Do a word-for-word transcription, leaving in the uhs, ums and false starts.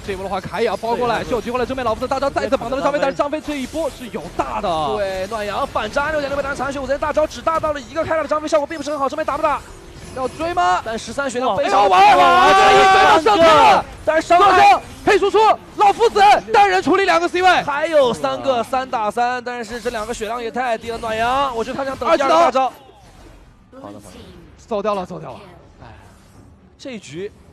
这一波的话，凯也要包过来，是有机会了。正面老夫的大招再次绑到了张飞，但是张飞这一波是有大的。 对，暖阳反杀六点六倍弹残血五连大招只大到了一个开大的张飞，效果并不是很好。正面打不打？ 要追吗？ 但十三血量非哎常玩玩这一追到上天了， 但是伤害配输出老夫子单人处理两个 C 位， 还有三个三打三，但是这两个血量也太低了。暖阳，我觉得他想等第二个大招。好的，好的， 走掉了，走掉了。 哎，这一局